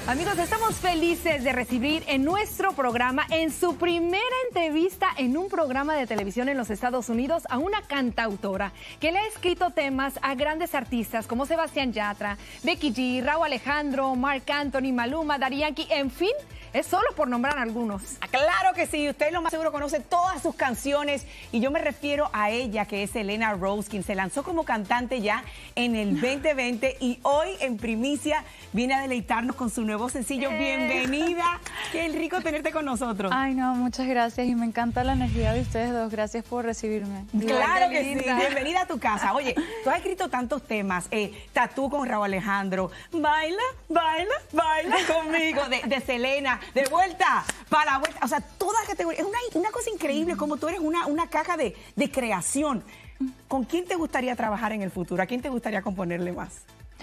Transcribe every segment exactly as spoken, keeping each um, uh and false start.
Amigos, estamos felices de recibir en nuestro programa, en su primera entrevista en un programa de televisión en los Estados Unidos, a una cantautora que le ha escrito temas a grandes artistas como Sebastián Yatra, Becky G, Rauw Alejandro, Marc Anthony, Maluma, Daddy Yankee, en fin, es solo por nombrar algunos. Claro que sí, usted lo más seguro conoce todas sus canciones y yo me refiero a ella, que es Helena Rose, quien se lanzó como cantante ya en el veinte veinte y hoy en primicia viene a deleitarnos con su nuevo sencillo. Eh. Bienvenida, qué rico tenerte con nosotros. Ay no, muchas gracias y me encanta la energía de ustedes dos, gracias por recibirme. Claro que sí, bienvenida a tu casa. Oye, tú has escrito tantos temas, eh, Tatú con Rauw Alejandro, Baila, baila, baila conmigo, de, de Selena, de vuelta, para la vuelta, o sea, toda categoría, es una, una cosa increíble como tú eres una, una caja de, de creación. ¿Con quién te gustaría trabajar en el futuro? ¿A quién te gustaría componerle más?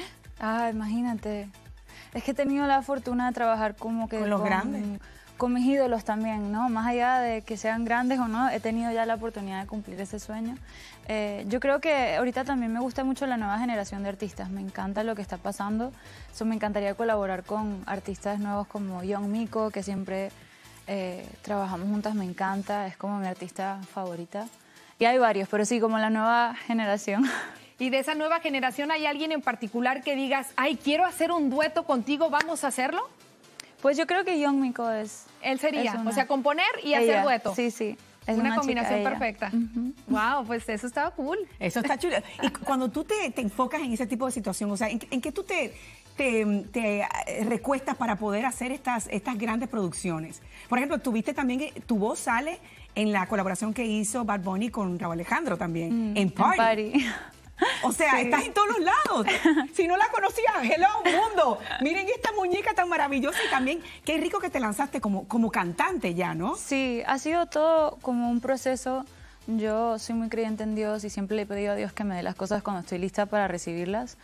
Ah, imagínate, es que he tenido la fortuna de trabajar como que con los con, grandes, con mis ídolos también, ¿no? Más allá de que sean grandes o no, he tenido ya la oportunidad de cumplir ese sueño. Eh, yo creo que ahorita también me gusta mucho la nueva generación de artistas, me encanta lo que está pasando, eso me encantaría colaborar con artistas nuevos como Young Miko, que siempre eh, trabajamos juntas, me encanta, es como mi artista favorita. Y hay varios, pero sí, como la nueva generación. ¿Y de esa nueva generación hay alguien en particular que digas, ay, quiero hacer un dueto contigo, vamos a hacerlo? Pues yo creo que Young Miko es... Él sería, es una, o sea, componer y ella, hacer dueto. Sí, sí. Es una, una combinación chica, perfecta. Uh-huh. Wow, pues eso estaba cool. Eso está chulo. Y cuando tú te, te enfocas en ese tipo de situación, o sea, ¿en, en qué tú te, te, te recuestas para poder hacer estas, estas grandes producciones? Por ejemplo, tuviste también, tu voz sale en la colaboración que hizo Bad Bunny con Rauw Alejandro también, mm, en Party. En Party. O sea, sí, estás en todos los lados. Si no la conocías, hello, mundo. Miren esta muñeca tan maravillosa y también qué rico que te lanzaste como, como cantante ya, ¿no? Sí, ha sido todo como un proceso. Yo soy muy creyente en Dios y siempre le he pedido a Dios que me dé las cosas cuando estoy lista para recibirlas.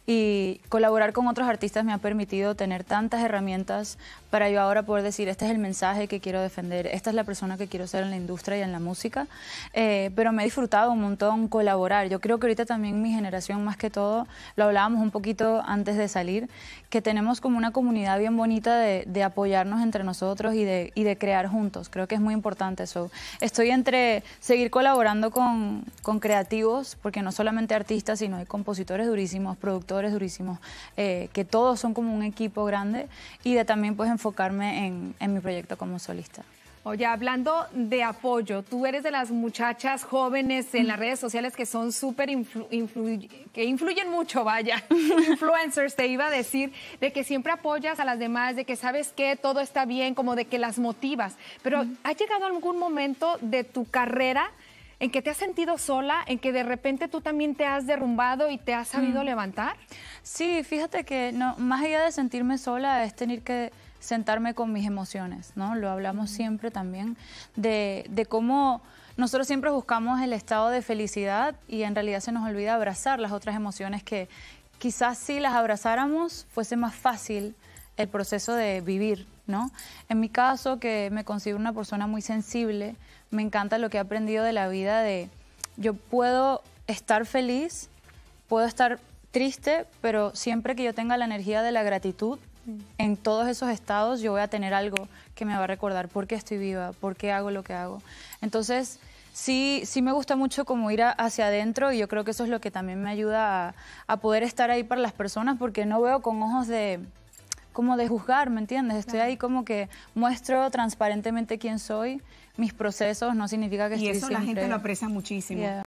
Y colaborar con otros artistas me ha permitido tener tantas herramientas para yo ahora poder decir, este es el mensaje que quiero defender, esta es la persona que quiero ser en la industria y en la música. Eh, pero me he disfrutado un montón colaborar. Yo creo que ahorita también mi generación, más que todo, lo hablábamos un poquito antes de salir, que tenemos como una comunidad bien bonita de, de apoyarnos entre nosotros y de, y de crear juntos. Creo que es muy importante eso. Estoy entre seguir colaborando con, con creativos, porque no solamente artistas, sino hay compositores durísimos, productores durísimos, eh, que todos son como un equipo grande, y de también pues enfocarme en, en mi proyecto como solista. Oye, hablando de apoyo, tú eres de las muchachas jóvenes en las redes sociales que son súper influ influ que influyen mucho, vaya, influencers, te iba a decir, de que siempre apoyas a las demás, de que sabes que todo está bien, como de que las motivas, pero mm. ¿ha llegado algún momento de tu carrera en que te has sentido sola, en que de repente tú también te has derrumbado y te has sabido mm. levantar? Sí, fíjate que no, más allá de sentirme sola es tener que sentarme con mis emociones, ¿no? Lo hablamos siempre también de, de cómo nosotros siempre buscamos el estado de felicidad y en realidad se nos olvida abrazar las otras emociones que quizás si las abrazáramos fuese más fácil el proceso de vivir, ¿no? En mi caso, que me considero una persona muy sensible, me encanta lo que he aprendido de la vida de yo puedo estar feliz, puedo estar triste, pero siempre que yo tenga la energía de la gratitud, en todos esos estados yo voy a tener algo que me va a recordar por qué estoy viva, por qué hago lo que hago. Entonces, sí, sí me gusta mucho como ir a, hacia adentro y yo creo que eso es lo que también me ayuda a, a poder estar ahí para las personas porque no veo con ojos de, como de juzgar, ¿me entiendes? Estoy ahí como que muestro transparentemente quién soy, mis procesos, no significa que y estoy eso siempre... la gente lo aprecia muchísimo. Yeah.